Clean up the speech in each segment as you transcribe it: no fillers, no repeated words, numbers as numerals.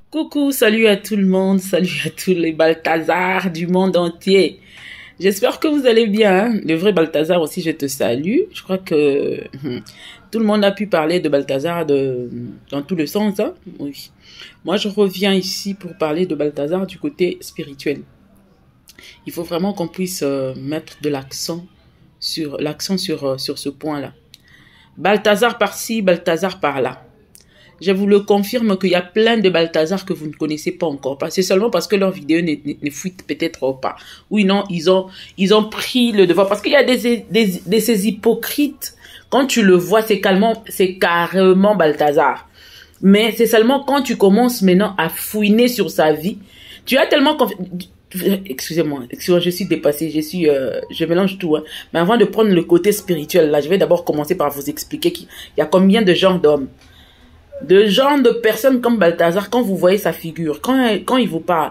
Coucou, salut à tout le monde, salut à tous les Balthazar du monde entier. J'espère que vous allez bien, hein. Le vrai Balthazar aussi, je te salue. Je crois que tout le monde a pu parler de Balthazar dans tout le sens, hein. Oui. Moi, je reviens ici pour parler de Balthazar du côté spirituel. Il faut vraiment qu'on puisse mettre de l'accent sur ce point-là. Balthazar par-ci, Balthazar par-là. Je vous le confirme qu'il y a plein de Balthazar que vous ne connaissez pas encore. C'est seulement parce que leurs vidéos ne fuitent peut-être pas. Oui, non, ils ont pris le devoir. Parce qu'il y a ces hypocrites. Quand tu le vois, c'est carrément Balthazar. Mais c'est seulement quand tu commences maintenant à fouiner sur sa vie. Tu as tellement confiance. Excusez-moi, je suis dépassée, je mélange tout, hein. Mais avant de prendre le côté spirituel, là, je vais d'abord commencer par vous expliquer qu'il y a combien de genres d'hommes. De genre de personnes comme Balthazar, quand vous voyez sa figure, quand elle vous parle,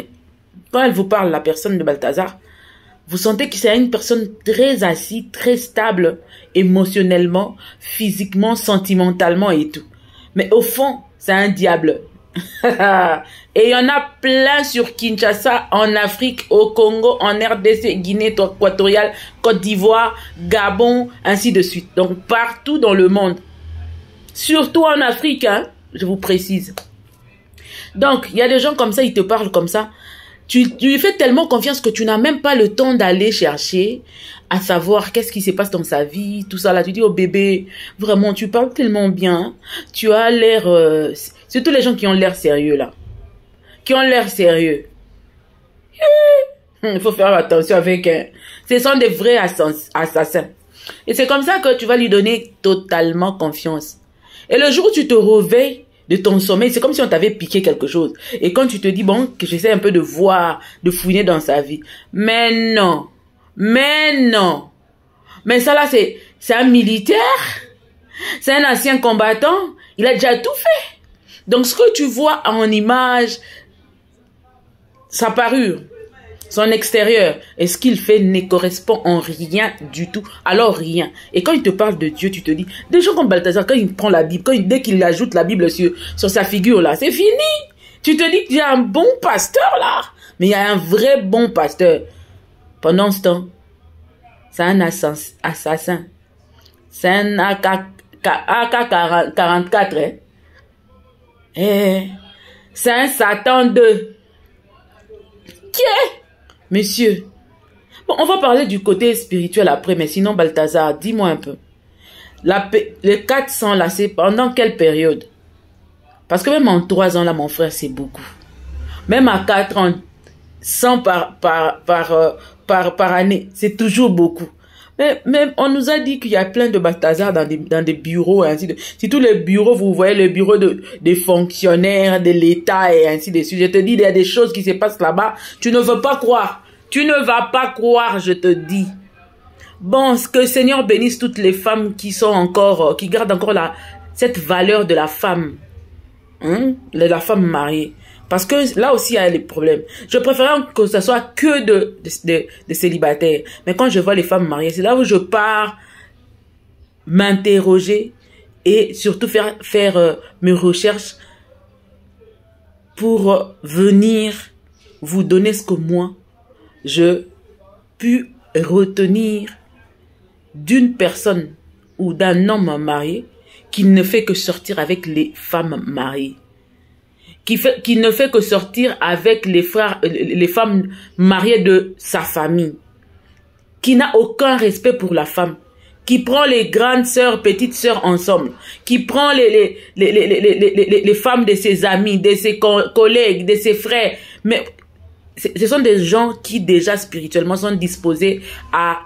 la personne de Balthazar, vous sentez que c'est une personne très assise, très stable, émotionnellement, physiquement, sentimentalement et tout. Mais au fond, c'est un diable. Et il y en a plein sur Kinshasa, en Afrique, au Congo, en RDC, Guinée équatoriale, Côte d'Ivoire, Gabon, ainsi de suite. Donc partout dans le monde. Surtout en Afrique, hein, je vous précise. Donc, il y a des gens comme ça, ils te parlent comme ça. Tu lui fais tellement confiance que tu n'as même pas le temps d'aller chercher à savoir qu'est-ce qui se passe dans sa vie, tout ça là. Tu dis, oh bébé, vraiment, tu parles tellement bien. Tu as l'air... surtout les gens qui ont l'air sérieux, là. Qui ont l'air sérieux. Il faut faire attention avec... ce sont des vrais assassins. Et c'est comme ça que tu vas lui donner totalement confiance. Et le jour où tu te réveilles de ton sommeil, c'est comme si on t'avait piqué quelque chose. Et quand tu te dis, bon, que j'essaie un peu de voir, de fouiner dans sa vie. Mais non. Mais non. Mais ça là, c'est un militaire. C'est un ancien combattant. Il a déjà tout fait. Donc ce que tu vois en image, sa parure, son extérieur, et ce qu'il fait ne correspond en rien du tout. Alors rien. Et quand il te parle de Dieu, tu te dis, des gens comme Balthazar, quand il prend la Bible, dès qu'il ajoute la Bible sur sa figure là, c'est fini. Tu te dis qu'il y a un bon pasteur là. Mais il y a un vrai bon pasteur. Pendant ce temps, c'est un assassin. C'est un AK-44. Hein? C'est un Satan 2. Qui est? Monsieur, bon, on va parler du côté spirituel après, mais sinon, Balthazar, dis-moi un peu. Les 400 là, c'est pendant quelle période? Parce que même en 3 ans là, mon frère, c'est beaucoup. Même à 4 ans, 100 par année, c'est toujours beaucoup. Mais on nous a dit qu'il y a plein de Balthazar dans des bureaux, et ainsi de suite. Si tous les bureaux, vous voyez les bureaux des fonctionnaires, de l'État et ainsi de suite. Je te dis, il y a des choses qui se passent là-bas. Tu ne veux pas croire. Tu ne vas pas croire, je te dis. Bon, que le Seigneur bénisse toutes les femmes qui sont encore, qui gardent encore cette valeur de la femme. Hein? De la femme mariée. Parce que là aussi, il y a les problèmes. Je préfère que ce soit que de célibataires. Mais quand je vois les femmes mariées, c'est là où je pars m'interroger et surtout faire mes recherches pour venir vous donner ce que moi, je puis retenir d'une personne ou d'un homme marié qui ne fait que sortir avec les femmes mariées. Qui ne fait que sortir avec les femmes mariées de sa famille, qui n'a aucun respect pour la femme, qui prend les grandes sœurs, petites sœurs ensemble, qui prend les femmes de ses amis, de ses collègues, de ses frères. Mais ce sont des gens qui déjà spirituellement sont disposés à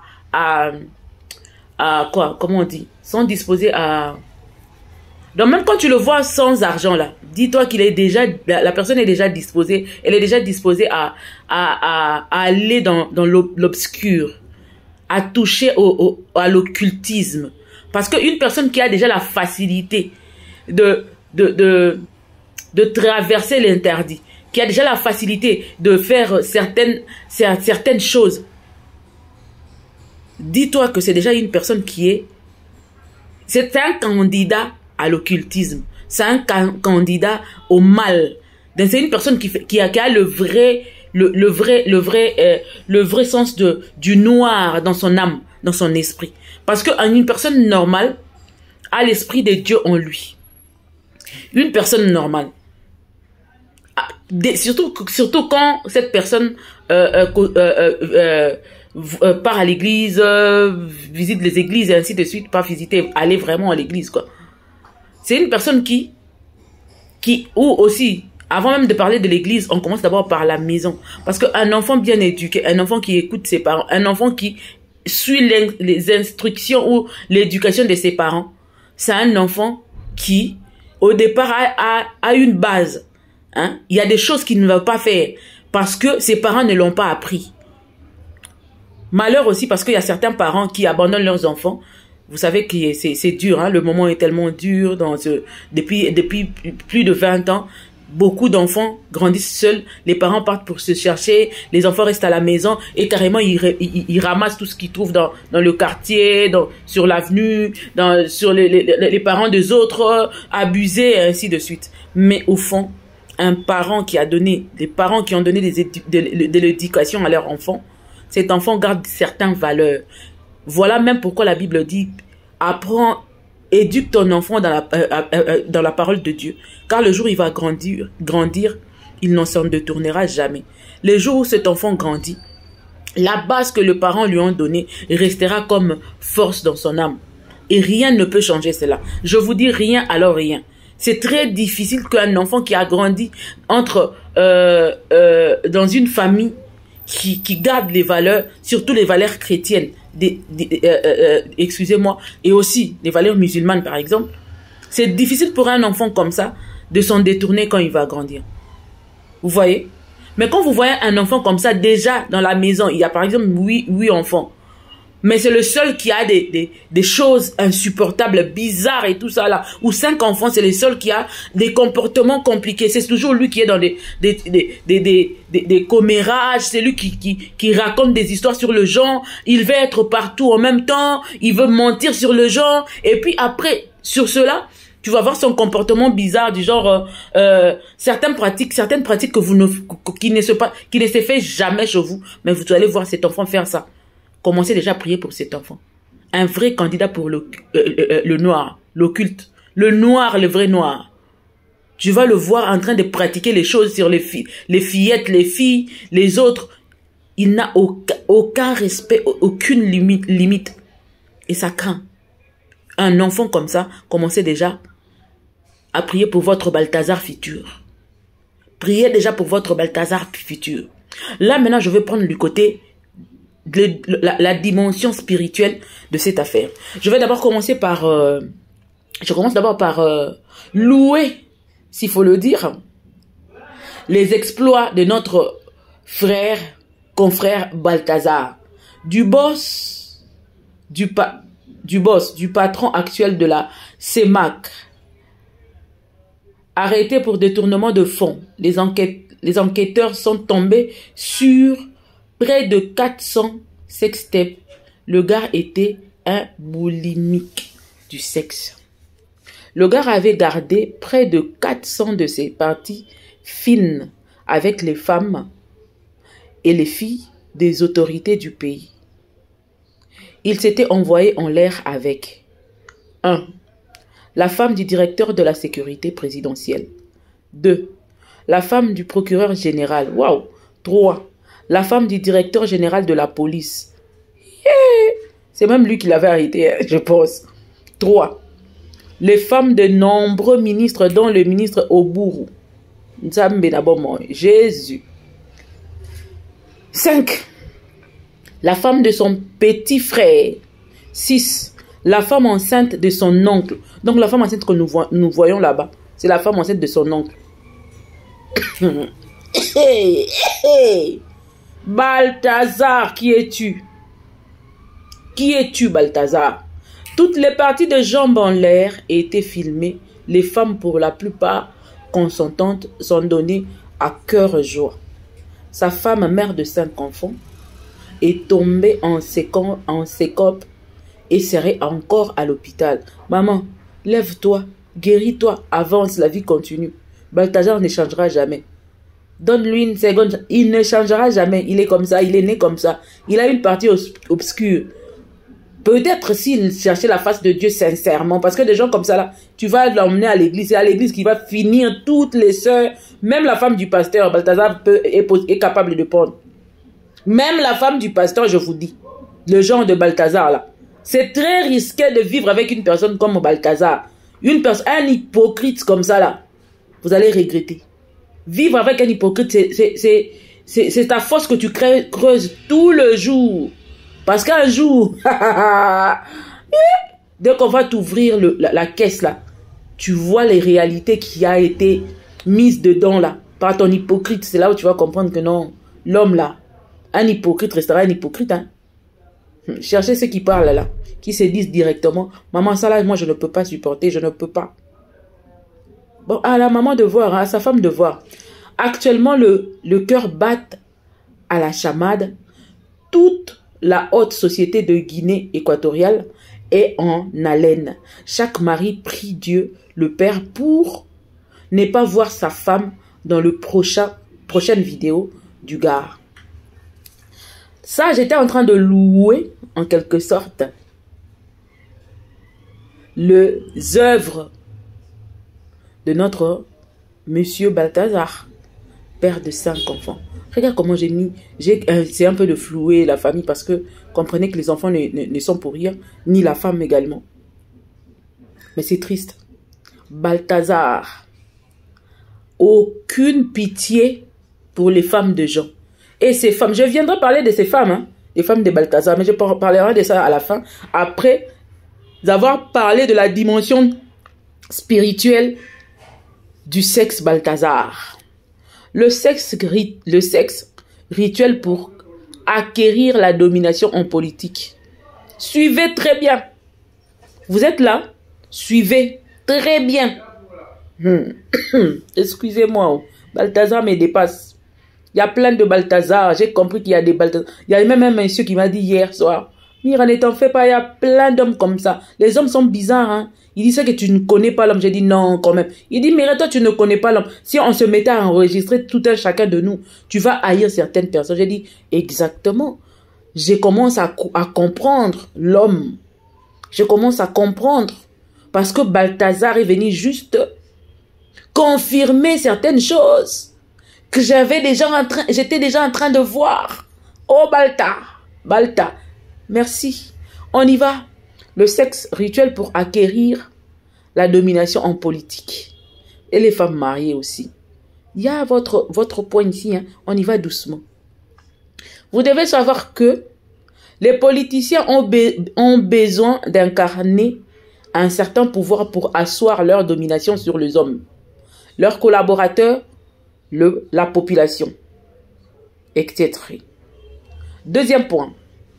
quoi, comment on dit, sont disposés à... Donc même quand tu le vois sans argent là, dis-toi qu'il est déjà, la personne est déjà disposée, elle est déjà disposée à aller dans l'obscur, à toucher à l'occultisme. Parce qu'une personne qui a déjà la facilité de traverser l'interdit, qui a déjà la facilité de faire certaines choses, dis-toi que c'est déjà une personne c'est un candidat à l'occultisme. C'est un candidat au mal. Donc c'est une personne qui a le vrai sens du noir dans son âme, dans son esprit. Parce qu'une personne normale a l'esprit de Dieu en lui. Une personne normale. Surtout quand cette personne part à l'église, visite les églises et ainsi de suite, pas visiter, aller vraiment à l'église, quoi. C'est une personne ou aussi, avant même de parler de l'église, on commence d'abord par la maison. Parce qu'un enfant bien éduqué, un enfant qui écoute ses parents, un enfant qui suit les instructions ou l'éducation de ses parents, c'est un enfant qui, au départ, a une base. Hein? Il y a des choses qu'il ne va pas faire parce que ses parents ne l'ont pas appris. Malheur aussi parce qu'il y a certains parents qui abandonnent leurs enfants. Vous savez que c'est dur, hein? Le moment est tellement dur. Depuis plus de 20 ans, beaucoup d'enfants grandissent seuls. Les parents partent pour se chercher. Les enfants restent à la maison et carrément ils ramassent tout ce qu'ils trouvent dans le quartier, sur l'avenue, sur les parents des autres, abusés et ainsi de suite. Mais au fond, des parents qui ont donné de l'éducation à leur enfant, cet enfant garde certaines valeurs. Voilà même pourquoi la Bible dit, apprends, éduque ton enfant dans la parole de Dieu. Car le jour où il va grandir, il n'en s'en détournera jamais. Le jour où cet enfant grandit, la base que les parents lui ont donnée restera comme force dans son âme. Et rien ne peut changer cela. Je vous dis rien, alors rien. C'est très difficile qu'un enfant qui a grandi dans une famille qui garde les valeurs, surtout les valeurs chrétiennes, excusez-moi, et aussi les valeurs musulmanes par exemple, c'est difficile pour un enfant comme ça de s'en détourner quand il va grandir. Vous voyez? Mais quand vous voyez un enfant comme ça, déjà dans la maison, il y a par exemple 8 enfants, mais c'est le seul qui a des choses insupportables, bizarres et tout ça là. Ou 5 enfants, c'est le seul qui a des comportements compliqués. C'est toujours lui qui est dans des commérages. C'est lui qui raconte des histoires sur le genre. Il veut être partout en même temps. Il veut mentir sur le genre. Et puis après, sur cela, tu vas voir son comportement bizarre du genre certaines pratiques qui ne se fait jamais chez vous. Mais vous allez voir cet enfant faire ça. Commencez déjà à prier pour cet enfant. Un vrai candidat pour le noir, l'occulte. Le noir, le vrai noir. Tu vas le voir en train de pratiquer les choses sur les fillettes, les filles, les autres. Il n'a aucun respect, aucune limite. Et ça craint. Un enfant comme ça, commencez déjà à prier pour votre Balthazar futur. Priez déjà pour votre Balthazar futur. Là, maintenant, je vais prendre du côté la dimension spirituelle de cette affaire. Je vais d'abord commencer par louer, s'il faut le dire, les exploits de notre confrère Balthazar, du patron actuel de la CEMAC, arrêté pour détournement de fonds. Les enquêteurs sont tombés sur près de 400 sextapes. Le gars était un boulimique du sexe. Le gars avait gardé près de 400 de ses parties fines avec les femmes et les filles des autorités du pays. Il s'était envoyé en l'air avec 1. La femme du directeur de la sécurité présidentielle. 2. La femme du procureur général. Waouh. 3. La femme du directeur général de la police. Yeah. C'est même lui qui l'avait arrêté, je pense. 3. Les femmes de nombreux ministres, dont le ministre Oburu. Jésus. 5. La femme de son petit frère. 6. La femme enceinte de son oncle. Donc la femme enceinte que nous voyons là-bas, c'est la femme enceinte de son oncle. Hey, hey. Balthazar, qui es-tu? Qui es-tu, Balthazar? Toutes les parties de jambes en l'air étaient filmées. Les femmes, pour la plupart consentantes, sont données à cœur joie. Sa femme, mère de 5 enfants, est tombée en sécope et serait encore à l'hôpital. Maman, lève-toi, guéris-toi, avance, la vie continue. Balthazar ne changera jamais. Donne-lui une seconde, il ne changera jamais. Il est comme ça, il est né comme ça. Il a une partie obscure. Peut-être s'il cherchait la face de Dieu sincèrement, parce que des gens comme ça là, tu vas l'emmener à l'église, c'est à l'église qu'il va finir toutes les sœurs, même la femme du pasteur, Balthazar est capable de prendre. Même la femme du pasteur, je vous dis, le genre de Balthazar là, c'est très risqué de vivre avec une personne comme Balthazar. Un hypocrite comme ça là, vous allez regretter. Vivre avec un hypocrite, c'est ta force que tu creuses tout le jour. Parce qu'un jour, dès qu'on va t'ouvrir la caisse là, tu vois les réalités qui a été mises dedans là, par ton hypocrite. C'est là où tu vas comprendre que non, l'homme là, un hypocrite restera un hypocrite. Hein. Cherchez ceux qui parlent là, qui se disent directement, maman ça là, moi je ne peux pas supporter, je ne peux pas. Bon, à la maman de voir, à sa femme de voir. Actuellement, le cœur bat à la chamade. Toute la haute société de Guinée équatoriale est en haleine. Chaque mari prie Dieu, le Père, pour ne pas voir sa femme dans le prochaine vidéo du gars. Ça, j'étais en train de louer, en quelque sorte, les œuvres de notre monsieur Balthazar, père de 5 enfants. Regarde comment j'ai mis, c'est un peu de flouer la famille parce que comprenez que les enfants ne sont pour rien, ni la femme également. Mais c'est triste. Balthazar, aucune pitié pour les femmes de Jean. Et ces femmes, je viendrai parler de ces femmes, hein, les femmes de Balthazar, mais je parlerai de ça à la fin, après avoir parlé de la dimension spirituelle du sexe Balthazar. Le sexe rituel pour acquérir la domination en politique. Suivez très bien. Vous êtes là? Suivez très bien. Excusez-moi, Balthazar me dépasse. Il y a plein de Balthazar. J'ai compris qu'il y a des Balthazar. Il y a même un monsieur qui m'a dit hier soir, Mira, ne t'en fais pas, il y a plein d'hommes comme ça. Les hommes sont bizarres, hein. Il dit ça que tu ne connais pas l'homme. J'ai dit non, quand même. Il dit, Mira, toi, tu ne connais pas l'homme. Si on se mettait à enregistrer tout un chacun de nous, tu vas haïr certaines personnes. J'ai dit, exactement. Je commence à comprendre l'homme. Je commence à comprendre. Parce que Balthazar est venu juste confirmer certaines choses que j'étais déjà en train de voir. Oh, Balta. Merci. On y va. Le sexe rituel pour acquérir la domination en politique. Et les femmes mariées aussi. Il y a votre point ici. Hein. On y va doucement. Vous devez savoir que les politiciens ont besoin d'incarner un certain pouvoir pour asseoir leur domination sur les hommes. Leurs collaborateurs, la population, etc. Deuxième point.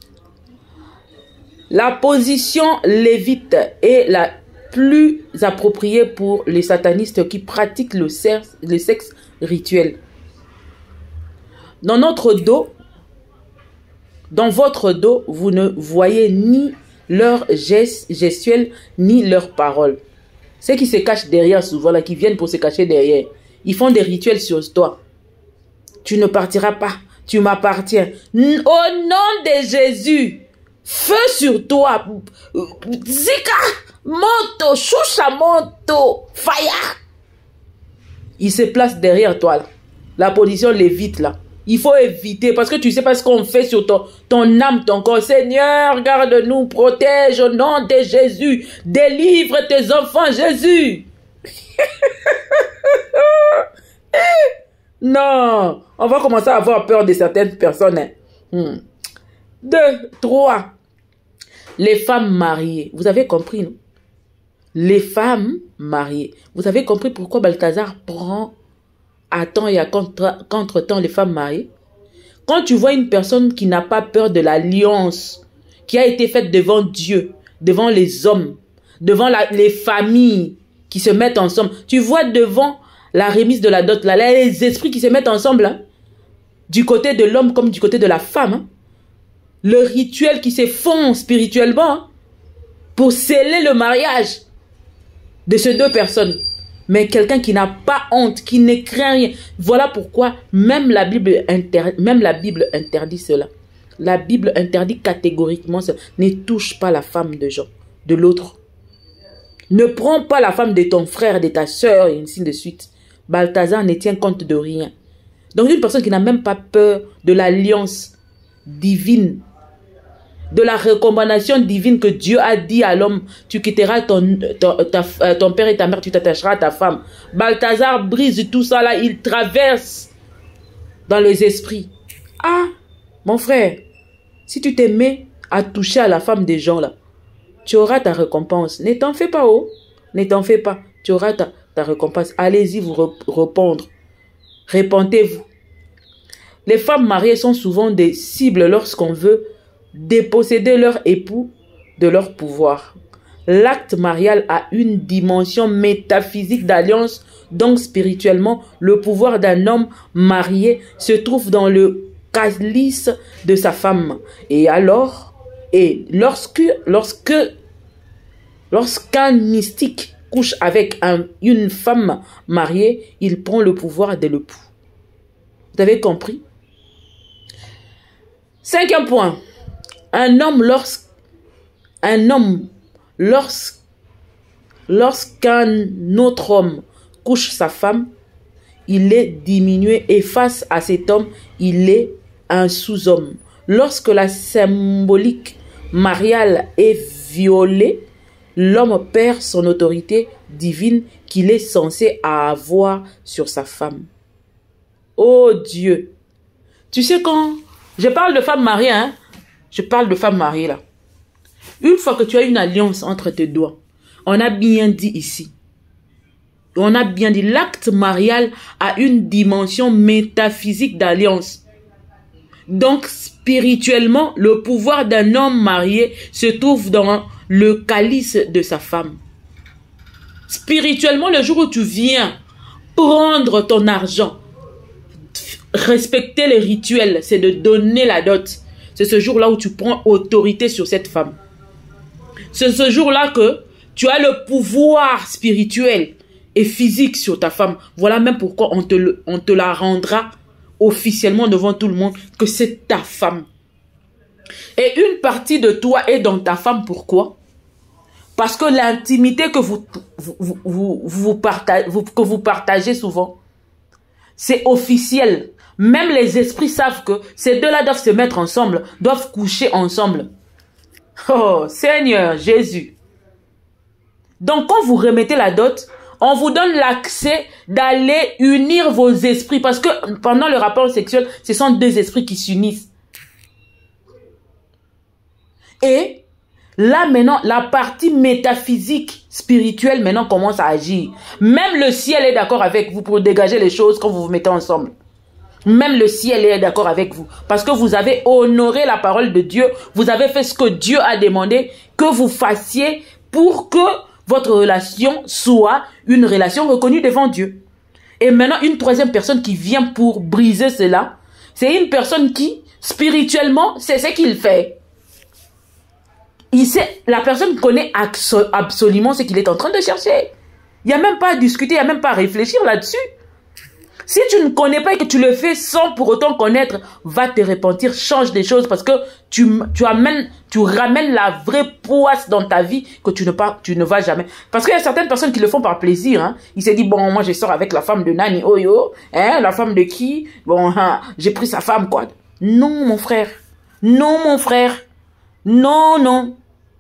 La position lévite est la plus appropriée pour les satanistes qui pratiquent le sexe rituel. Dans notre dos, dans votre dos, vous ne voyez ni leurs gestes gestuels, ni leurs paroles. Ceux qui se cachent derrière souvent, là, qui viennent pour se cacher derrière, ils font des rituels sur toi. Tu ne partiras pas, tu m'appartiens. Au nom de Jésus, feu sur toi. Zika, moto, choucha moto, fire. Il se place derrière toi, là. La position lévite, là. Il faut éviter, parce que tu ne sais pas ce qu'on fait sur ton âme, ton corps. Seigneur, garde-nous, protège au nom de Jésus. Délivre tes enfants, Jésus. Non, on va commencer à avoir peur de certaines personnes. 2, 3. Les femmes mariées. Vous avez compris, non? Les femmes mariées. Vous avez compris pourquoi Balthazar prend à temps et à contre-temps les femmes mariées? Quand tu vois une personne qui n'a pas peur de l'alliance qui a été faite devant Dieu, devant les hommes, devant les familles qui se mettent ensemble, tu vois devant la remise de la dot, là, les esprits qui se mettent ensemble, hein, du côté de l'homme comme du côté de la femme, hein, le rituel qui se fond spirituellement, hein, pour sceller le mariage de ces deux personnes. mais quelqu'un qui n'a pas honte, qui ne craint rien. Voilà pourquoi même la Bible interdit cela. La Bible interdit catégoriquement cela. Ne touche pas la femme de l'autre. Ne prends pas la femme de ton frère, de ta soeur, et ainsi de suite. Balthazar ne tient compte de rien. Donc une personne qui n'a même pas peur de l'alliance divine, de la recommandation divine que Dieu a dit à l'homme, tu quitteras ton père et ta mère, tu t'attacheras à ta femme. Balthazar brise tout ça là, il traverse dans les esprits. Ah, mon frère, si tu t'aimais à toucher à la femme des gens là, tu auras ta récompense. Ne t'en fais pas, oh. Ne t'en fais pas. Tu auras ta récompense. Allez-y vous répondre. Répentez-vous. Les femmes mariées sont souvent des cibles lorsqu'on veut déposséder leur époux de leur pouvoir. L'acte marial a une dimension métaphysique d'alliance, donc spirituellement, le pouvoir d'un homme marié se trouve dans le calice de sa femme. Et alors, lorsqu'un mystique couche avec une femme mariée, il prend le pouvoir de l'époux. Vous avez compris? 5e point. Lorsqu'un autre homme couche sa femme, il est diminué et face à cet homme, il est un sous-homme. Lorsque la symbolique mariale est violée, l'homme perd son autorité divine qu'il est censé avoir sur sa femme. Oh Dieu! Tu sais quand je parle de femme mariée, hein? Je parle de femme mariée là. Une fois que tu as une alliance entre tes doigts, on a bien dit ici. On a bien dit, l'acte marial a une dimension métaphysique d'alliance. Donc, spirituellement, le pouvoir d'un homme marié se trouve dans le calice de sa femme. Spirituellement, le jour où tu viens prendre ton argent, respecter les rituels, c'est de donner la dot. C'est ce jour-là où tu prends autorité sur cette femme. C'est ce jour-là que tu as le pouvoir spirituel et physique sur ta femme. Voilà même pourquoi on te la rendra officiellement devant tout le monde que c'est ta femme. Et une partie de toi est dans ta femme. Pourquoi? Parce que l'intimité que vous partagez souvent, c'est officiel. Même les esprits savent que ces deux-là doivent se mettre ensemble, doivent coucher ensemble. Oh, Seigneur Jésus. Donc, quand vous remettez la dot, on vous donne l'accès d'aller unir vos esprits. Parce que pendant le rapport sexuel, ce sont deux esprits qui s'unissent. Et là, maintenant, la partie métaphysique, spirituelle, maintenant, commence à agir. Même le ciel est d'accord avec vous pour dégager les choses quand vous vous mettez ensemble. Même le ciel est d'accord avec vous. Parce que vous avez honoré la parole de Dieu. Vous avez fait ce que Dieu a demandé que vous fassiez pour que votre relation soit une relation reconnue devant Dieu. Et maintenant, une troisième personne qui vient pour briser cela, c'est une personne qui, spirituellement, c'est ce qu'il fait. La personne connaît absolument ce qu'il est en train de chercher. Il n'y a même pas à discuter, il n'y a même pas à réfléchir là-dessus. Si tu ne connais pas et que tu le fais sans pour autant connaître, va te repentir, change des choses parce que tu ramènes la vraie poisse dans ta vie que tu ne vas jamais. Parce qu'il y a certaines personnes qui le font par plaisir. Hein. Ils se disent, bon, moi je sors avec la femme de Nani Oyo, hein, la femme de qui? Bon, hein, j'ai pris sa femme, quoi. Non, mon frère. Non, mon frère. Non, non.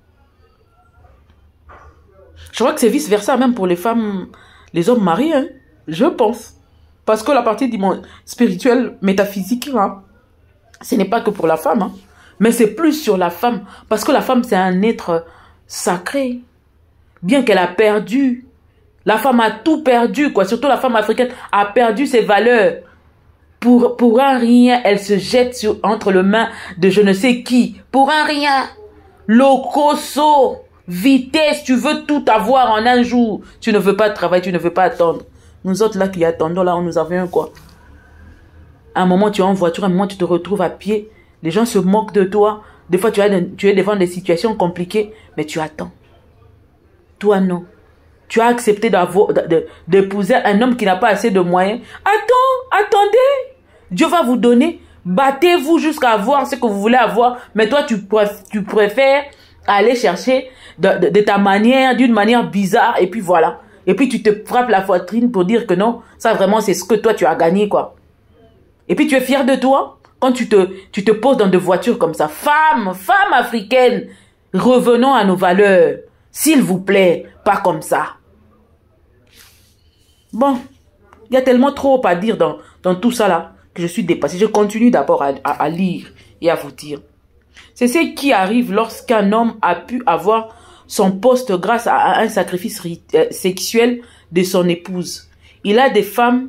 Je crois que c'est vice-versa même pour les femmes, les hommes mariés, hein. Je pense. Parce que la partie spirituelle, métaphysique, hein, ce n'est pas que pour la femme, hein, mais c'est plus sur la femme. Parce que la femme, c'est un être sacré. Bien qu'elle a perdu. La femme a tout perdu, quoi. Surtout la femme africaine a perdu ses valeurs. Pour un rien, elle se jette entre les mains de je ne sais qui. Pour un rien. Locoso. Vitesse, tu veux tout avoir en un jour. Tu ne veux pas travailler, tu ne veux pas attendre. Nous autres là qui attendons, là, on nous avait un quoi. À un moment, tu es en voiture, à un moment, tu te retrouves à pied. Les gens se moquent de toi. Des fois, tu es devant des situations compliquées, mais tu attends. Toi, non. tu as accepté d'épouser un homme qui n'a pas assez de moyens. Attendez. Dieu va vous donner. Battez-vous jusqu'à avoir ce que vous voulez avoir. Mais toi, tu préfères aller chercher de ta manière, d'une manière bizarre. Et puis voilà. Et puis tu te frappes la poitrine pour dire que non, ça vraiment c'est ce que toi tu as gagné quoi. Et puis tu es fier de toi quand tu te poses dans des voitures comme ça. Femme africaine, revenons à nos valeurs. S'il vous plaît, pas comme ça. Bon, il y a tellement trop à dire dans tout ça là que je suis dépassée. Je continue d'abord à lire et à vous dire. C'est ce qui arrive lorsqu'un homme a pu avoir son poste grâce à un sacrifice sexuel de son épouse. Il y a des femmes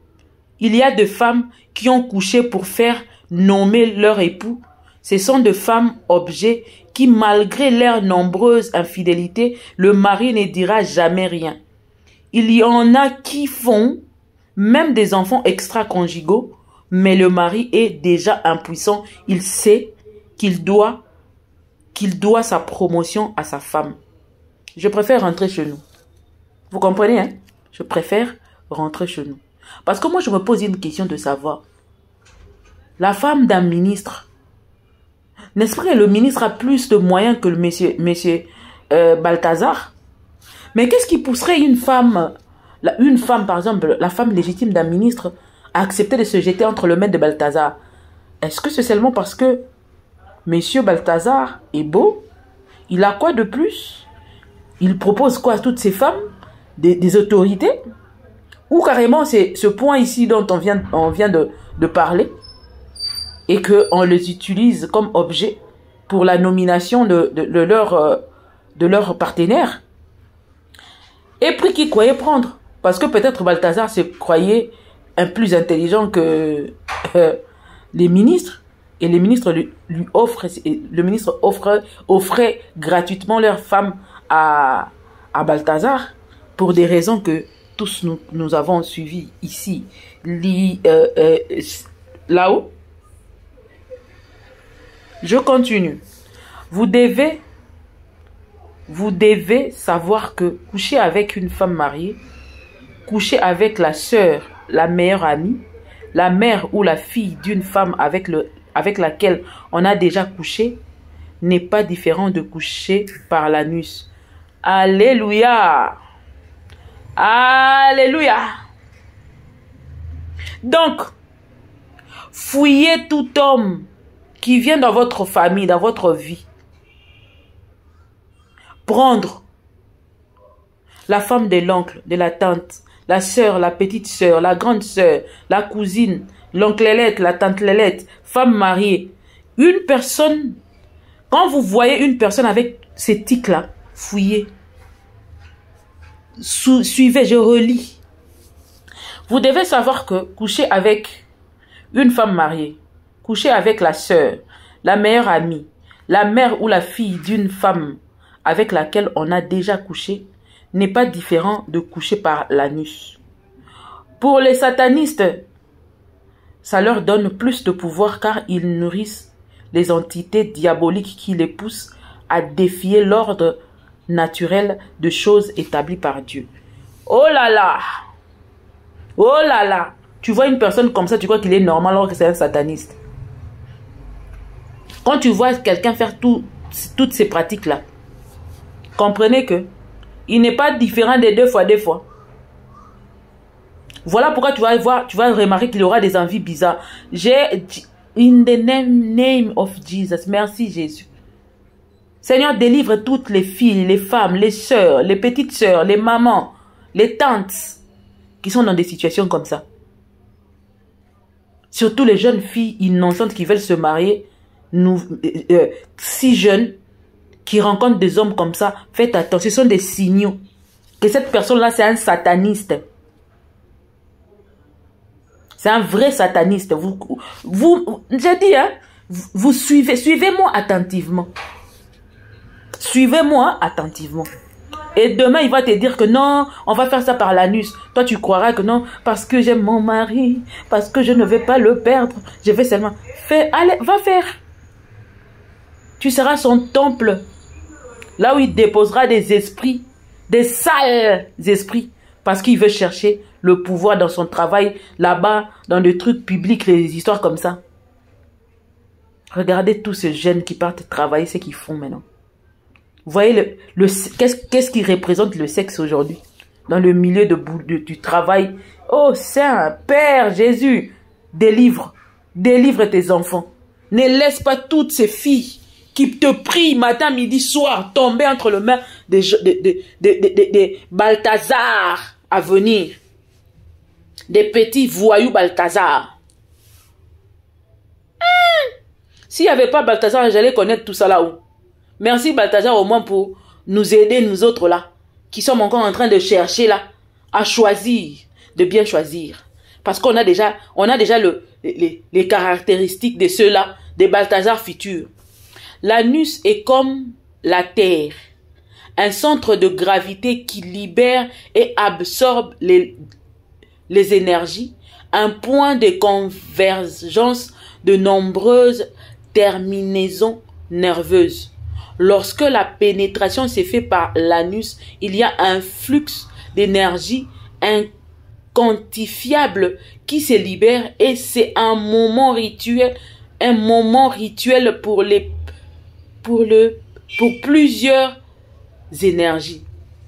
qui ont couché pour faire nommer leur époux. Ce sont des femmes objets qui, malgré leurs nombreuses infidélités, le mari ne dira jamais rien. Il y en a qui font même des enfants extra-conjugaux, mais le mari est déjà impuissant. Il sait qu'il doit sa promotion à sa femme. Je préfère rentrer chez nous. Vous comprenez, hein? Je préfère rentrer chez nous. Parce que moi, je me pose une question de savoir. La femme d'un ministre, n'est-ce pas que le ministre a plus de moyens que le monsieur Balthazar? Mais qu'est-ce qui pousserait une femme, par exemple, la femme légitime d'un ministre, à accepter de se jeter entre les mains de Balthazar? Est-ce que c'est seulement parce que Monsieur Balthazar est beau? Il a quoi de plus? Il propose quoi à toutes ces femmes? Des autorités? Ou carrément c'est ce point ici dont on vient de parler et qu'on les utilise comme objet pour la nomination de leur partenaire? Et puis qui croyait prendre? Parce que peut-être Balthazar se croyait plus intelligent que les ministres. Et les ministres offrait gratuitement leurs femmes à Balthazar pour des raisons que tous nous avons suivies ici, là-haut. Je continue. Vous devez savoir que coucher avec une femme mariée, coucher avec la sœur, la meilleure amie, la mère ou la fille d'une femme avec laquelle on a déjà couché, n'est pas différent de coucher par l'anus. Alléluia! Alléluia! Donc, fouillez tout homme qui vient dans votre famille, dans votre vie. Prendre la femme de l'oncle, de la tante, la sœur, la petite sœur, la grande sœur, la cousine, l'oncle Lélette, la tante Lélette, femme mariée. Une personne, quand vous voyez une personne avec ces tics-là, fouillez. Suivez, je relis. Vous devez savoir que coucher avec une femme mariée, coucher avec la sœur, la meilleure amie, la mère ou la fille d'une femme avec laquelle on a déjà couché, n'est pas différent de coucher par l'anus. Pour les satanistes, ça leur donne plus de pouvoir car ils nourrissent les entités diaboliques qui les poussent à défier l'ordre naturel de choses établies par Dieu. Oh là là! Oh là là! Tu vois une personne comme ça, tu crois qu'il est normal alors que c'est un sataniste. Quand tu vois quelqu'un faire toutes ces pratiques-là, comprenez que il n'est pas différent des deux fois. Voilà pourquoi tu vas remarquer qu'il y aura des envies bizarres. In the name of Jesus, merci Jésus. Seigneur, délivre toutes les filles, les femmes, les sœurs, les petites sœurs, les mamans, les tantes qui sont dans des situations comme ça. Surtout les jeunes filles innocentes qui veulent se marier, si jeunes, qui rencontrent des hommes comme ça, faites attention, ce sont des signaux que cette personne-là, c'est un sataniste. C'est un vrai sataniste. J'ai dit, hein, vous suivez-moi attentivement. Suivez-moi attentivement. Et demain, il va te dire que non, on va faire ça par l'anus. Toi, tu croiras que non, parce que j'aime mon mari, parce que je ne vais pas le perdre. Je vais seulement faire. Allez, va faire. Tu seras son temple. Là où il déposera des esprits des sales esprits, parce qu'il veut chercher le pouvoir dans son travail, là-bas, dans des trucs publics, les histoires comme ça. Regardez tous ces jeunes qui partent travailler, ce qu'ils font maintenant. Vous voyez, qu'est-ce qui représente le sexe aujourd'hui? Dans le milieu du travail. Oh Saint Père Jésus, délivre tes enfants. Ne laisse pas toutes ces filles qui te prient matin, midi, soir, tomber entre les mains des Balthazar à venir. Des petits voyous Balthazar. S'il n'y avait pas Balthazar, j'allais connaître tout ça là-haut. Merci Balthazar au moins pour nous aider, nous autres là, qui sommes encore en train de chercher là, à choisir, de bien choisir. Parce qu'on a déjà, les caractéristiques de ceux-là, des Balthazar futurs. L'anus est comme la Terre, un centre de gravité qui libère et absorbe les énergies, un point de convergence de nombreuses terminaisons nerveuses. Lorsque la pénétration s'est faite par l'anus, il y a un flux d'énergie inquantifiable qui se libère et c'est un moment rituel pour plusieurs énergies.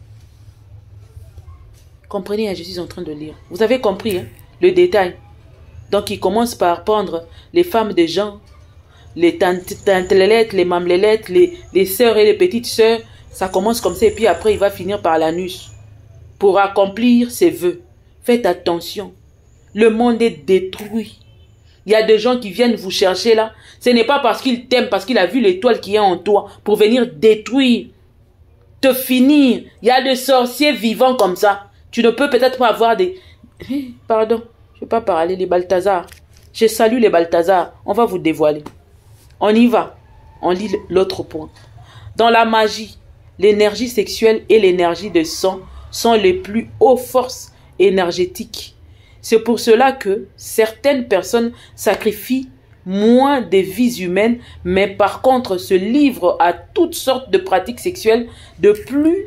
Comprenez, hein, je suis en train de lire. Vous avez compris hein, le détail. Donc il commence par prendre les femmes des gens, les tantelettes, les mamelettes, les sœurs et les petites sœurs. Ça commence comme ça et puis après il va finir par l'anus. Pour accomplir ses vœux. Faites attention. Le monde est détruit. Il y a des gens qui viennent vous chercher là. Ce n'est pas parce qu'il t'aime, parce qu'il a vu l'étoile qui est en toi pour venir détruire, te finir. Il y a des sorciers vivants comme ça. Tu ne peux peut-être pas avoir des... Pardon, je ne vais pas parler, les Balthazar. Je salue les Balthazar. On va vous dévoiler. On y va. On lit l'autre point. Dans la magie, l'énergie sexuelle et l'énergie de sang sont les plus hautes forces énergétiques. C'est pour cela que certaines personnes sacrifient moins des vies humaines, mais par contre se livrent à toutes sortes de pratiques sexuelles de plus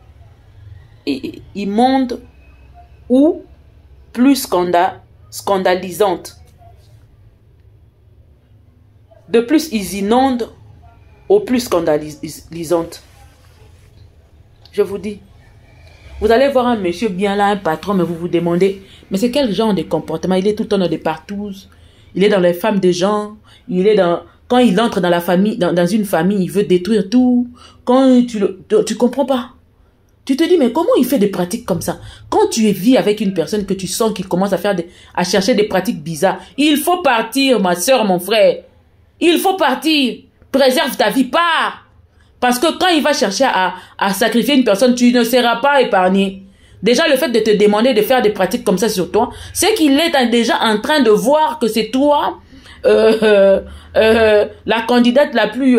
immondes ou plus scandalisantes. De plus ils inondent au plus scandalisantes. Je vous dis. Vous allez voir un monsieur bien là, un patron, mais vous vous demandez, mais c'est quel genre de comportement? Il est tout le temps dans des partouzes, il est dans les femmes des gens, il est dans... Quand il entre dans la famille, dans une famille, il veut détruire tout. Quand tu comprends pas. Tu te dis, mais comment il fait des pratiques comme ça? Quand tu vis avec une personne que tu sens qu'il commence à chercher des pratiques bizarres, il faut partir, ma soeur, mon frère. Il faut partir. Préserve ta vie, pars. Parce que quand il va chercher à sacrifier une personne, tu ne seras pas épargné. Déjà, le fait de te demander de faire des pratiques comme ça sur toi, c'est qu'il est déjà en train de voir que c'est toi la candidate la plus...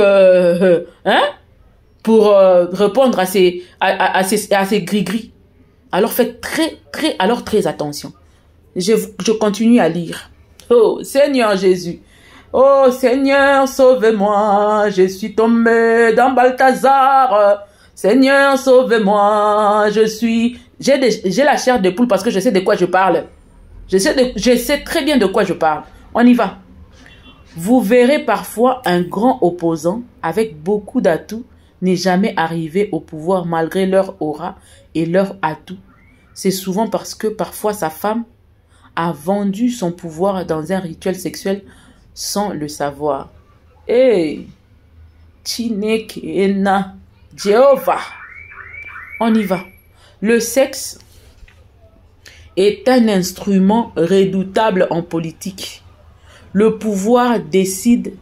pour répondre à ces gris-gris. Alors faites très attention. Je continue à lire. Oh Seigneur Jésus. Oh Seigneur, sauve-moi, je suis tombé dans Balthazar. Seigneur, sauve-moi, j'ai la chair de poule parce que je sais de quoi je parle. Je sais très bien de quoi je parle. On y va. Vous verrez parfois un grand opposant avec beaucoup d'atouts n'est jamais arrivé au pouvoir malgré leur aura et leur atout. C'est souvent parce que parfois sa femme a vendu son pouvoir dans un rituel sexuel sans le savoir. Hey, Chinekena, Jéhovah. On y va. Le sexe est un instrument redoutable en politique. Le pouvoir décide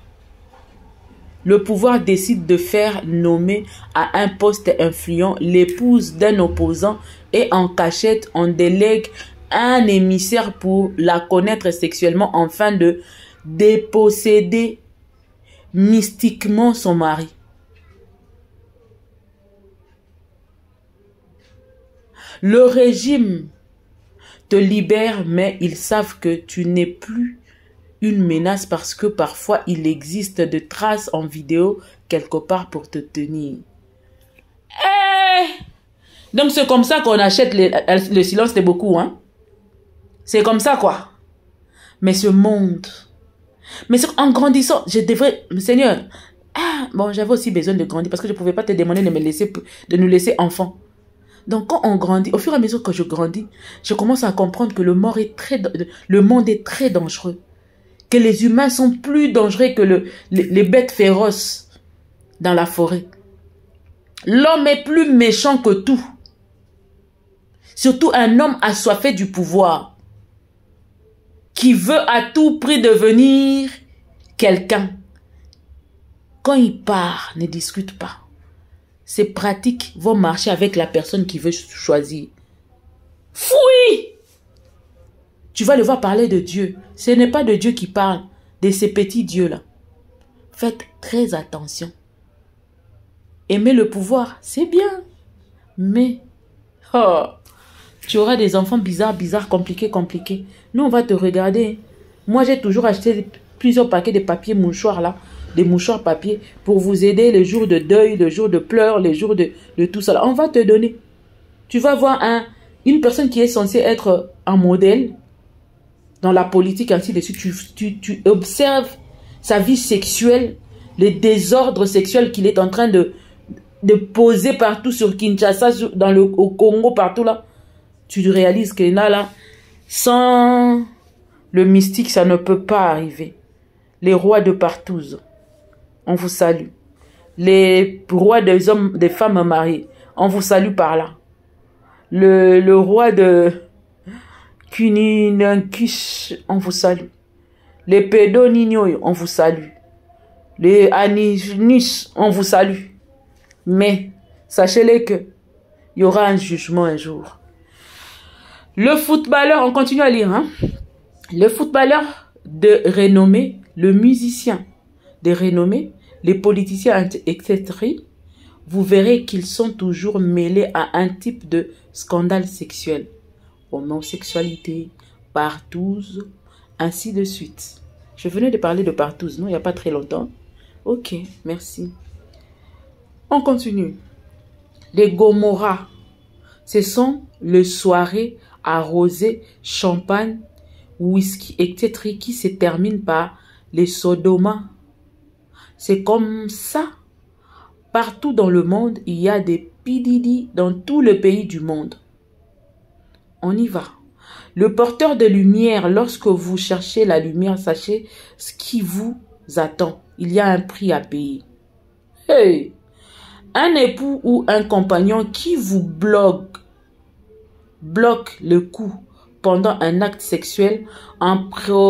de faire nommer à un poste influent l'épouse d'un opposant et en cachette, on délègue un émissaire pour la connaître sexuellement afin de déposséder mystiquement son mari. Le régime te libère, mais ils savent que tu n'es plus une menace parce que parfois il existe de traces en vidéo quelque part pour te tenir. Donc c'est comme ça qu'on achète le silence de beaucoup, hein. C'est comme ça, quoi. Mais ce monde, mais en grandissant, je devrais, Seigneur, bon, j'avais aussi besoin de grandir parce que je ne pouvais pas te demander de nous laisser enfants. Donc quand on grandit, au fur et à mesure que je grandis, je commence à comprendre que le monde est très dangereux. Que les humains sont plus dangereux que les bêtes féroces dans la forêt. L'homme est plus méchant que tout. Surtout un homme assoiffé du pouvoir, qui veut à tout prix devenir quelqu'un. Quand il part, ne discute pas. Ses pratiques vont marcher avec la personne qui veut choisir. Fouille! Tu vas le voir parler de Dieu. Ce n'est pas de Dieu qui parle, de ces petits dieux-là. Faites très attention. Aimer le pouvoir, c'est bien. Mais, tu auras des enfants bizarres, compliqués. Nous, on va te regarder. Moi, j'ai toujours acheté plusieurs paquets de papier mouchoirs là. Des mouchoirs papier pour vous aider les jours de deuil, les jours de pleurs, les jours de tout ça. On va te donner. Tu vas voir une personne qui est censée être un modèle dans la politique, ainsi de suite. Tu observes sa vie sexuelle, les désordres sexuels qu'il est en train de poser partout sur Kinshasa, au Congo, partout là. Tu réalises que là, sans le mystique, ça ne peut pas arriver. Les rois de Partouze, on vous salue. Les rois des femmes mariées, on vous salue par là. Le roi de Kuninkish, on vous salue. Les Pédonignoy, on vous salue. Les Aninis, on vous salue. Mais, sachez-les que il y aura un jugement un jour. Le footballeur, on continue à lire, hein? Le footballeur de renommée, le musicien de renommée, les politiciens, etc., vous verrez qu'ils sont toujours mêlés à un type de scandale sexuel. Homosexualité, partouze, ainsi de suite. Je venais de parler de partouze, non? Il n'y a pas très longtemps. Ok, merci. On continue. Les Gomorrah, ce sont les soirées arrosées, champagne, whisky, etc. qui se terminent par les Sodomas. C'est comme ça. Partout dans le monde, il y a des Pididi dans tout le pays du monde. On y va. Le porteur de lumière, lorsque vous cherchez la lumière, sachez ce qui vous attend. Il y a un prix à payer. Hey! Un époux ou un compagnon qui vous bloque le cou pendant un acte sexuel en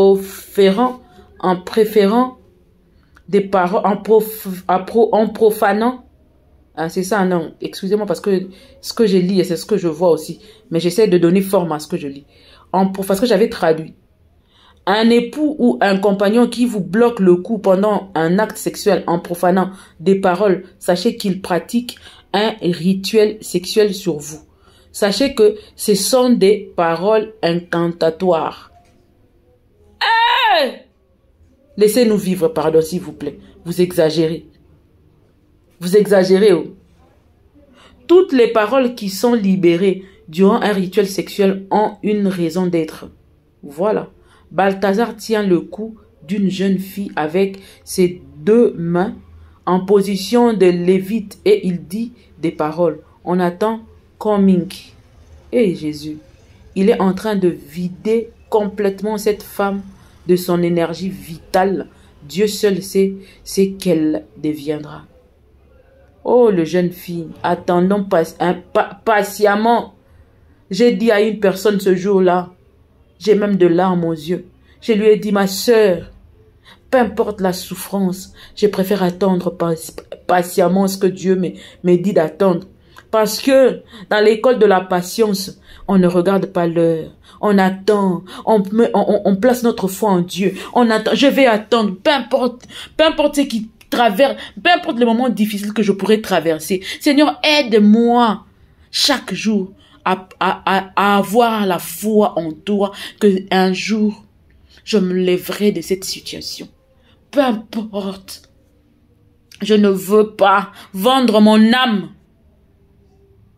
préférant des paroles, en profanant. Ah, c'est ça, non, excusez-moi parce que ce que je lis, c'est ce que je vois aussi. Mais j'essaie de donner forme à ce que je lis. Parce que j'avais traduit. Un époux ou un compagnon qui vous bloque le cou pendant un acte sexuel en profanant des paroles, sachez qu'il pratique un rituel sexuel sur vous. Sachez que ce sont des paroles incantatoires. Hey! Laissez-nous vivre, pardon, s'il vous plaît. Vous exagérez. Vous exagérez. Oh. Toutes les paroles qui sont libérées durant un rituel sexuel ont une raison d'être. Voilà. Balthazar tient le cou d'une jeune fille avec ses deux mains en position de lévite et il dit des paroles. On attend coming. Et Jésus, il est en train de vider complètement cette femme de son énergie vitale. Dieu seul sait ce qu'elle deviendra. Oh, le jeune fille, attendons patiemment. J'ai dit à une personne ce jour-là, j'ai même de larmes aux yeux. Je lui ai dit, ma sœur, peu importe la souffrance, je préfère attendre patiemment ce que Dieu me dit d'attendre. Parce que dans l'école de la patience, on ne regarde pas l'heure. On attend, on place notre foi en Dieu. On attend, je vais attendre, peu importe ce qui traverse, peu importe le moment difficile que je pourrais traverser. Seigneur, aide-moi chaque jour à avoir la foi en toi, que un jour, je me lèverai de cette situation. Peu importe. Je ne veux pas vendre mon âme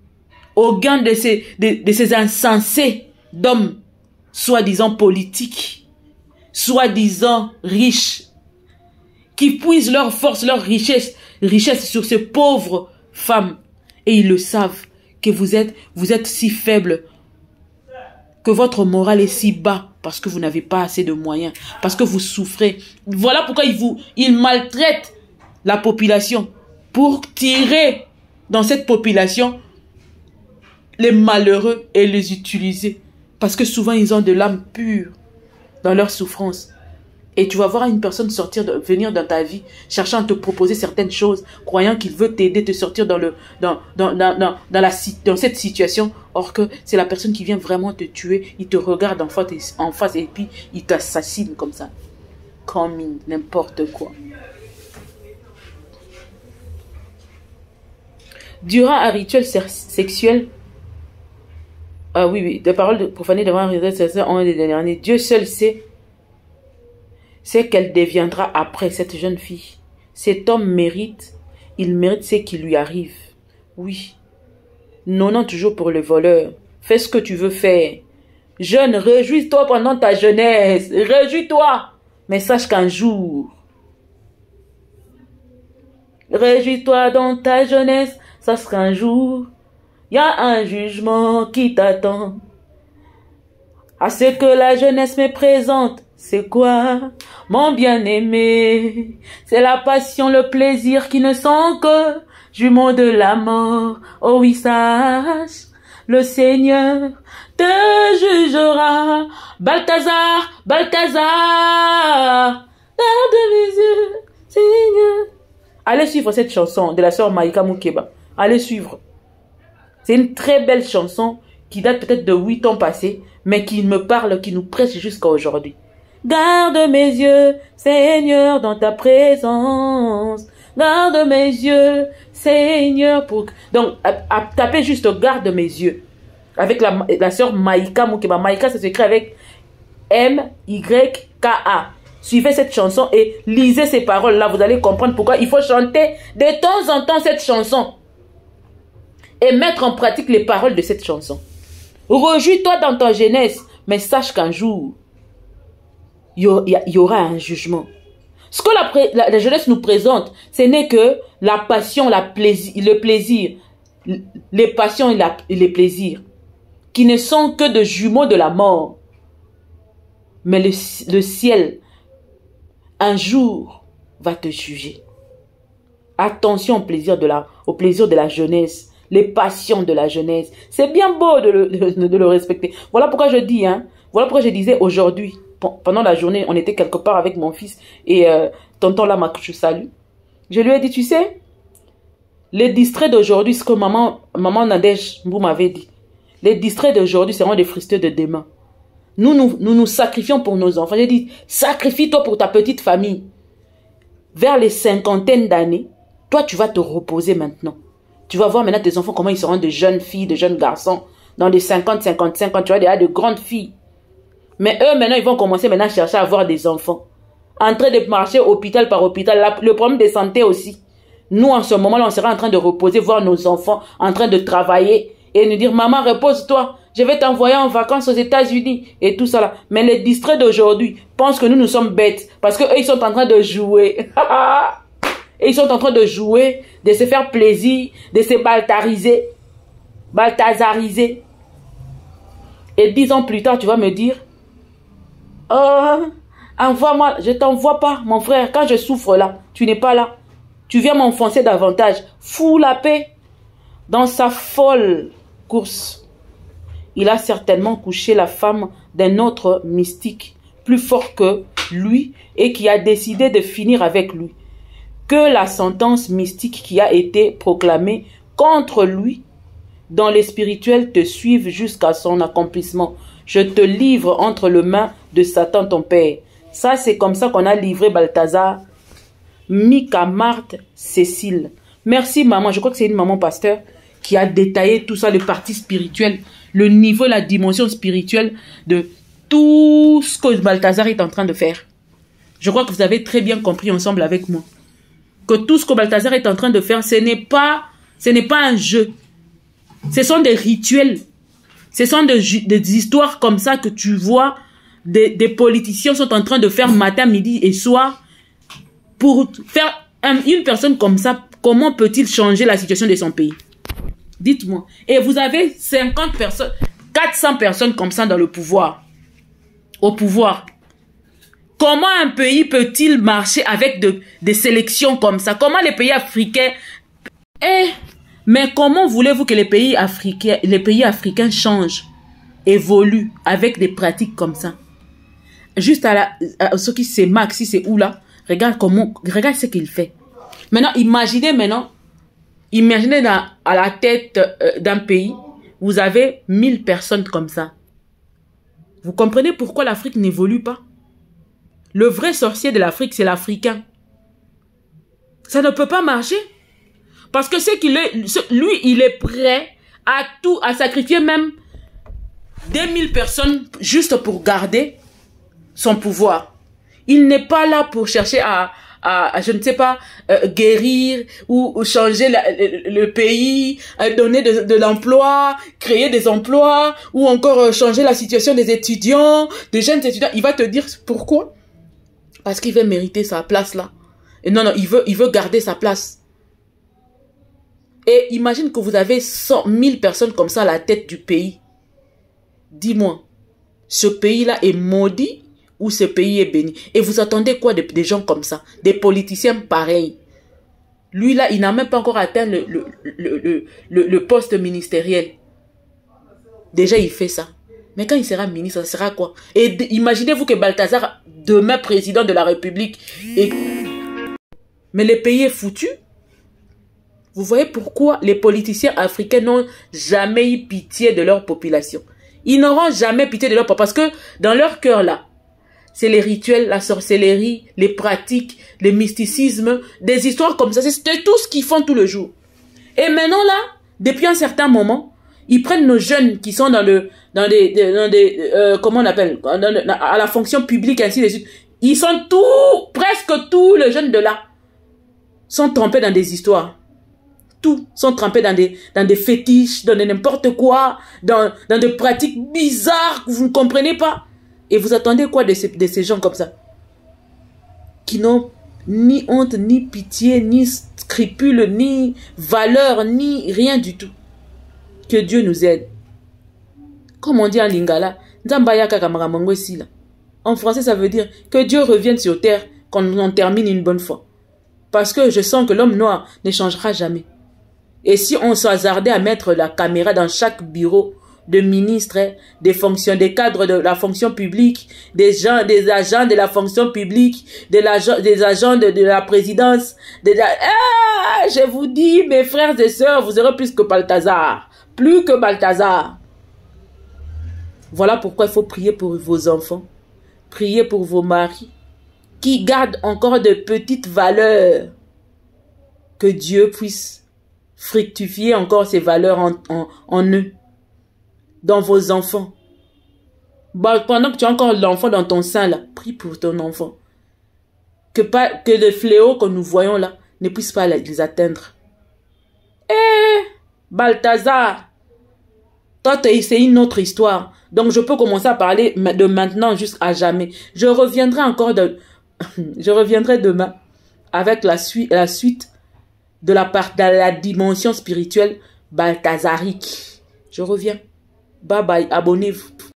au gain de ces insensés d'hommes, soi-disant politiques, soi-disant riches, qui puisent leur force, leur richesse sur ces pauvres femmes. Et ils le savent, que vous êtes si faibles, que votre morale est si bas, parce que vous n'avez pas assez de moyens, parce que vous souffrez. Voilà pourquoi ils maltraitent la population, pour tirer dans cette population les malheureux et les utiliser. Parce que souvent, ils ont de l'âme pure dans leur souffrance. Et tu vas voir une personne venir dans ta vie, cherchant à te proposer certaines choses, croyant qu'il veut t'aider, te sortir dans cette situation. Or que c'est la personne qui vient vraiment te tuer. Il te regarde en face et puis il t'assassine comme ça. Comme n'importe quoi. Durant un rituel sexuel, oui, des paroles profanées devant un rituel sexuel ont été derniers. Dieu seul sait qu'elle deviendra après, cette jeune fille. Cet homme il mérite ce qui lui arrive. Oui. Non, toujours pour le voleur. Fais ce que tu veux faire. Jeune, réjouis-toi pendant ta jeunesse. Réjouis-toi. Mais sache qu'un jour, réjouis-toi dans ta jeunesse. Sache qu'un jour, il y a un jugement qui t'attend. À ce que la jeunesse me présente, c'est quoi, mon bien-aimé? C'est la passion, le plaisir qui ne sont que jumeaux de la mort. Oh oui, sache, le Seigneur te jugera. Balthazar, Balthazar, garde mes yeux, Seigneur. Allez suivre cette chanson de la sœur Maïka Moukeba. Allez suivre. C'est une très belle chanson qui date peut-être de 8 ans passés, mais qui me parle, qui nous prêche jusqu'à aujourd'hui. Garde mes yeux, Seigneur, dans ta présence. Garde mes yeux, Seigneur. Donc, tapez juste garde mes yeux. Avec la sœur Maïka Moukeba. Maïka, ça s'écrit avec M-Y-K-A. Suivez cette chanson et lisez ces paroles-là. Vous allez comprendre pourquoi il faut chanter de temps en temps cette chanson. Et mettre en pratique les paroles de cette chanson. Réjouis-toi dans ta jeunesse, mais sache qu'un jour, il y aura un jugement. Ce que la jeunesse nous présente, ce n'est que la passion, le plaisir, les passions et les plaisirs, qui ne sont que de jumeaux de la mort. Mais le ciel, un jour, va te juger. Attention au plaisir de la jeunesse. Les passions de la jeunesse. C'est bien beau de le respecter. Voilà pourquoi je dis, voilà pourquoi je disais aujourd'hui, pendant la journée, on était quelque part avec mon fils et tonton Lama, je salue. Je lui ai dit, tu sais, les distraits d'aujourd'hui, ce que maman Nadège vous m'avait dit, les distraits d'aujourd'hui seront des frustrés de demain. Nous sacrifions pour nos enfants. J'ai dit, sacrifie-toi pour ta petite famille. Vers les 50aines d'années, toi, tu vas te reposer maintenant. Tu vas voir maintenant tes enfants, comment ils seront de jeunes filles, de jeunes garçons. Dans les 50, 55 ans, tu vois, déjà de grandes filles. Mais eux, maintenant, ils vont commencer maintenant à chercher à avoir des enfants. En train de marcher hôpital par hôpital. Le problème de santé aussi. Nous, en ce moment-là, on sera en train de reposer, voir nos enfants en train de travailler. Et nous dire, maman, repose-toi. Je vais t'envoyer en vacances aux États-Unis. Et tout ça là. Mais les distraits d'aujourd'hui pensent que nous sommes bêtes. Parce qu'eux, ils sont en train de jouer. Et ils sont en train de jouer, de se faire plaisir, de se balthazariser. Et 10 ans plus tard, tu vas me dire, oh, envoie-moi, je t'envoie pas, mon frère, quand je souffre là, tu n'es pas là. Tu viens m'enfoncer davantage. Fous la paix. Dans sa folle course, il a certainement couché la femme d'un autre mystique, plus fort que lui, et qui a décidé de finir avec lui. Que la sentence mystique qui a été proclamée contre lui dans les spirituels te suive jusqu'à son accomplissement. Je te livre entre les mains de Satan ton père. Ça, c'est comme ça qu'on a livré Balthazar, Mika, Marthe, Cécile. Merci maman, je crois que c'est une maman pasteur qui a détaillé tout ça, le parti spirituel, le niveau, la dimension spirituelle de tout ce que Balthazar est en train de faire. Je crois que vous avez très bien compris ensemble avec moi. Que tout ce que Balthazar est en train de faire, ce n'est pas un jeu. Ce sont des rituels. Ce sont des histoires comme ça que tu vois. Des politiciens sont en train de faire matin, midi et soir. Pour faire une personne comme ça, comment peut-il changer la situation de son pays? Dites-moi. Et vous avez 50 personnes, 400 personnes comme ça dans le pouvoir. Au pouvoir. Comment un pays peut-il marcher avec des sélections comme ça? Comment les pays africains... mais comment voulez-vous que les pays africains changent, évoluent avec des pratiques comme ça? Juste à ce qui c'est Maxi, c'est où là? Regarde ce qu'il fait. Maintenant, imaginez à la tête d'un pays, vous avez 1000 personnes comme ça. Vous comprenez pourquoi l'Afrique n'évolue pas? Le vrai sorcier de l'Afrique, c'est l'Africain. Ça ne peut pas marcher. Parce que lui, il est prêt à tout, à sacrifier même 2000 personnes juste pour garder son pouvoir. Il n'est pas là pour chercher à je ne sais pas, guérir ou changer le pays, donner de l'emploi, créer des emplois, ou encore changer la situation des étudiants, des jeunes étudiants. Il va te dire pourquoi? Parce qu'il veut mériter sa place là. Et non, il veut garder sa place. Et imagine que vous avez 100 000 personnes comme ça à la tête du pays. Dis-moi, ce pays-là est maudit ou ce pays est béni? Et vous attendez quoi des gens comme ça? Des politiciens pareils? Lui là, il n'a même pas encore atteint le poste ministériel. Déjà, il fait ça. Mais quand il sera ministre, ça sera quoi? Et imaginez-vous que Balthazar, demain président de la République, mais le pays est foutu. Vous voyez pourquoi les politiciens africains n'ont jamais eu pitié de leur population. Ils n'auront jamais pitié de leur population parce que dans leur cœur là, c'est les rituels, la sorcellerie, les pratiques, le mysticisme, des histoires comme ça. C'est tout ce qu'ils font tout le jour. Et maintenant là, depuis un certain moment, ils prennent nos jeunes qui sont comment on appelle, à la fonction publique, ainsi de suite. Ils sont presque tous les jeunes de là sont trempés dans des histoires. Tous sont trempés dans des fétiches, dans n'importe quoi, dans des pratiques bizarres que vous ne comprenez pas. Et vous attendez quoi de ces gens comme ça? Qui n'ont ni honte, ni pitié, ni scrupule, ni valeur, ni rien du tout. Que Dieu nous aide. Comme on dit en lingala, en français ça veut dire que Dieu revienne sur terre quand on termine une bonne fois. Parce que je sens que l'homme noir ne changera jamais. Et si on s'hasardait à mettre la caméra dans chaque bureau de ministres, des cadres de la fonction publique, des agents de la fonction publique, des agents de la présidence, je vous dis, mes frères et sœurs, vous aurez plus que Balthazar. Plus que Balthazar. Voilà pourquoi il faut prier pour vos enfants. Prier pour vos maris qui gardent encore de petites valeurs. Que Dieu puisse fructifier encore ces valeurs en eux, dans vos enfants. Pendant que tu as encore l'enfant dans ton sein, là, prie pour ton enfant. Que les fléaux que nous voyons là ne puissent pas les atteindre. Balthazar, toi, c'est une autre histoire. Donc, je peux commencer à parler de maintenant jusqu'à jamais. Je reviendrai demain avec la suite de la dimension spirituelle balthazarique. Je reviens. Bye bye, abonnez-vous.